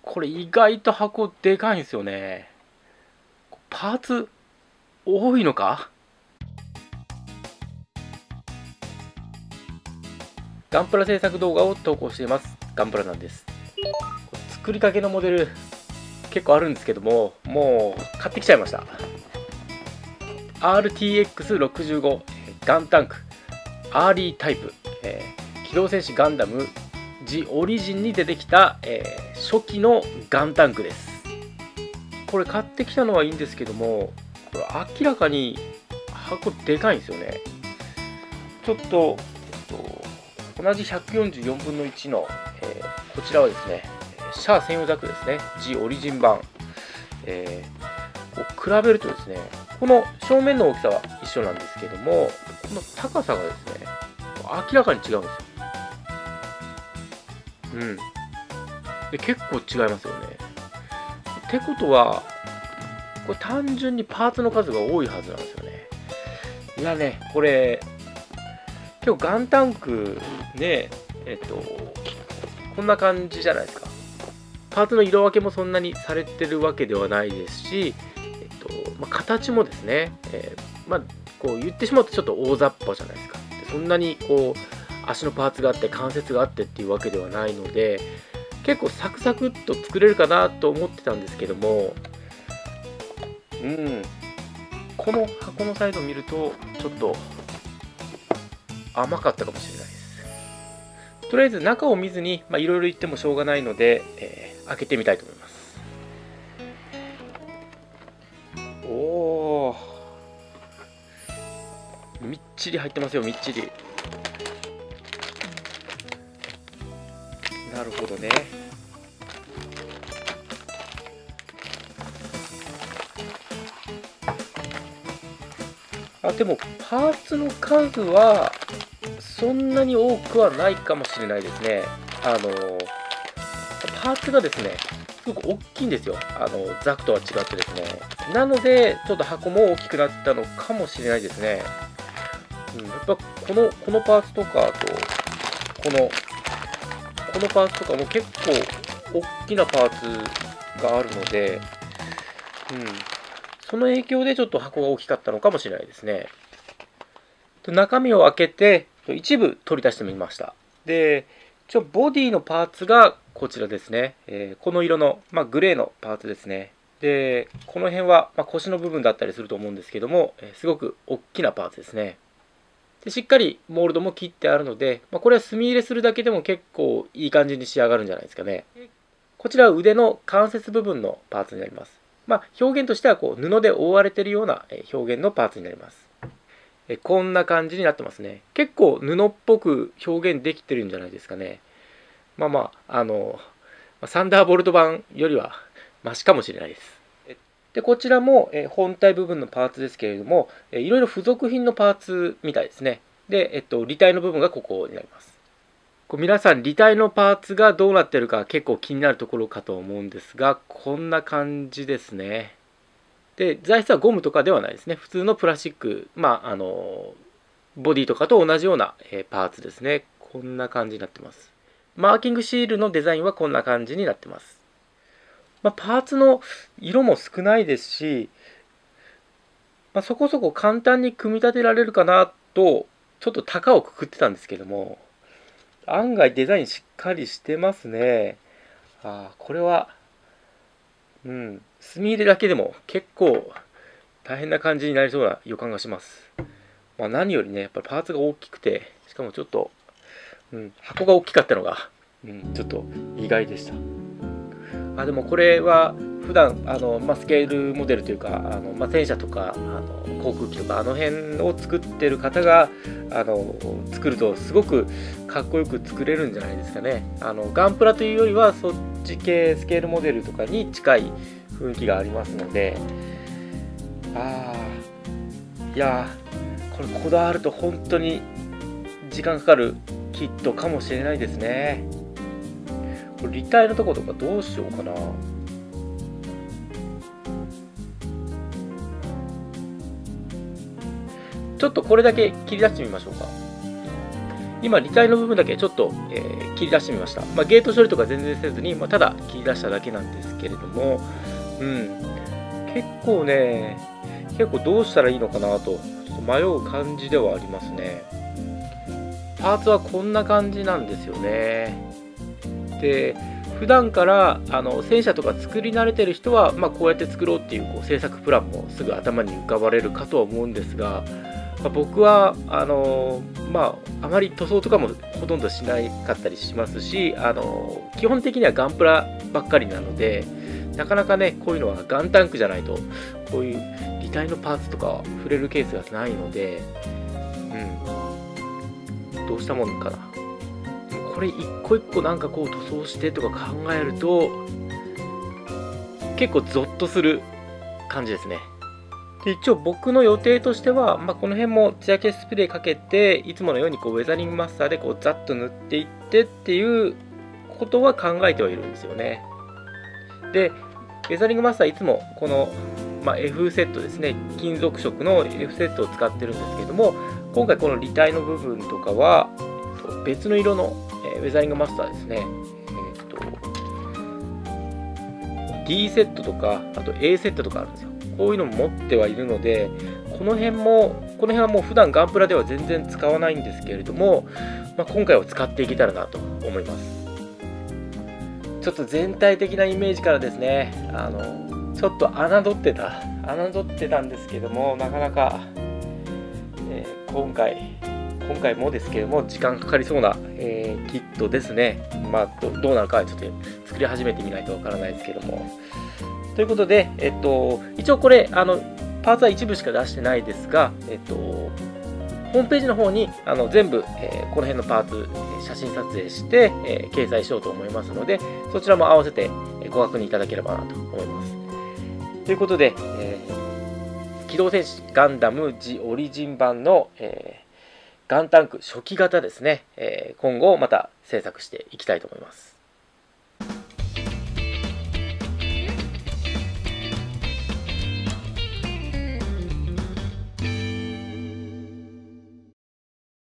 これ意外と箱でかいんですよね。パーツ多いのか。ガンプラ制作動画を投稿しています。ガンプラなんです。作りかけのモデル結構あるんですけども、もう買ってきちゃいました。RTX65 ガンタンクアーリータイプ、機動戦士ガンダムジオリジンに出てきた、初期のガンタンクです。これ買ってきたのはいいんですけども、これ明らかに箱でかいんですよね。ちょっと、同じ144分の1の、こちらはですね、シャア専用ザクですね、ジオリジン版、こう比べるとですね、この正面の大きさは一緒なんですけども、この高さがですね、明らかに違うんですよ。で結構違いますよね。ってことは、これ単純にパーツの数が多いはずなんですよね。いやね、これ、結構ガンタンクね、こんな感じじゃないですか。パーツの色分けもそんなにされてるわけではないですし、形もですね、こう言ってしまうとちょっと大雑把じゃないですか。そんなにこう足のパーツがあって関節があってっていうわけではないので、結構サクサクっと作れるかなと思ってたんですけども、この箱のサイズを見るとちょっと甘かったかもしれないです。とりあえず中を見ずにいろいろ言ってもしょうがないので、開けてみたいと思います。おお、みっちり入ってますよ、みっちり。なるほどね。でもパーツの数はそんなに多くはないかもしれないですね。パーツがですね、すごく大きいんですよ。ザクとは違ってですね。なので、ちょっと箱も大きくなったのかもしれないですね。やっぱこのパーツとか、あと、このパーツとかも結構大きなパーツがあるので、その影響でちょっと箱が大きかったのかもしれないですね。中身を開けて一部取り出してみました。で、ボディのパーツがこちらですね。この色の、グレーのパーツですね。で、この辺は、腰の部分だったりすると思うんですけども、すごく大きなパーツですね。でしっかりモールドも切ってあるので、これは墨入れするだけでも結構いい感じに仕上がるんじゃないですかね。こちらは腕の関節部分のパーツになります。表現としてはこう布で覆われているような表現のパーツになります。こんな感じになってますね。結構布っぽく表現できてるんじゃないですかね。サンダーボルト版よりはマシかもしれないです。でこちらも本体部分のパーツですけれども、いろいろ付属品のパーツみたいですね。で、履帯の部分がここになります。皆さん、履帯のパーツがどうなってるか結構気になるところかと思うんですが、こんな感じですね。で、材質はゴムとかではないですね。普通のプラスチック、ボディとかと同じようなパーツですね。こんな感じになってます。マーキングシールのデザインはこんな感じになってます。パーツの色も少ないですし、そこそこ簡単に組み立てられるかなと、ちょっと高をくくってたんですけども、案外デザインしっかりしてますね。これは、墨入れだけでも結構大変な感じになりそうな予感がします。何よりね、やっぱりパーツが大きくて、しかもちょっと、箱が大きかったのが、ちょっと意外でした。でもこれは普段スケールモデルというか戦車とか航空機とかあの辺を作ってる方が作るとすごくかっこよく作れるんじゃないですかね。ガンプラというよりはそっち系スケールモデルとかに近い雰囲気がありますので、いやこれこだわると本当に時間かかるキットかもしれないですね。これ立体のとことかどうしようかな。ちょっとこれだけ切り出してみましょうか。 今、履帯の部分だけちょっと、切り出してみました。ゲート処理とか全然せずに、ただ切り出しただけなんですけれども、結構ね、どうしたらいいのかなと、ちょっと迷う感じではありますね。パーツはこんな感じなんですよね。で、普段から戦車とか作り慣れてる人は、こうやって作ろうっていう、制作プランもすぐ頭に浮かばれるかとは思うんですが、僕はあまり塗装とかもほとんどしなかったりしますし、基本的にはガンプラばっかりなので、なかなかね、こういうのはガンタンクじゃないと、こういう履帯のパーツとか触れるケースがないので、どうしたもんかな。これ一個一個なんかこう塗装してとか考えると、結構ゾッとする感じですね。で一応僕の予定としては、この辺も艶消しスプレーかけて、いつものようにウェザリングマスターでザッと塗っていってっていうことは考えてはいるんですよね。で、ウェザリングマスターいつもこの、F セットですね、金属色の F セットを使ってるんですけども、今回この履帯の部分とかは別の色のウェザリングマスターですね。D セットとか、あと A セットとかあるんですよ。こういうのも持ってはいるので、この辺はもう普段ガンプラでは全然使わないんですけれども、今回は使っていけたらなと思います。ちょっと全体的なイメージからですね、ちょっと侮ってたんですけども、なかなか、今回もですけども、時間かかりそうな、キットですね。どうなるかはちょっと作り始めてみないとわからないですけども。ということで、一応これ、パーツは一部しか出してないですが、ホームページの方に全部、この辺のパーツ、写真撮影して、掲載しようと思いますので、そちらも合わせてご確認いただければなと思います。ということで、機動戦士ガンダムジオリジン版の、ガンタンク初期型ですね、今後また制作していきたいと思います。